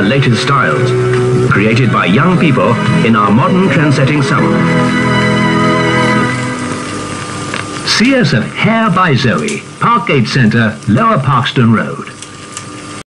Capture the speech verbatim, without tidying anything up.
latest styles, created by young people in our modern trend-setting salon. See us at Hair by Zoe, Parkgate Centre, Lower Parkstone Road.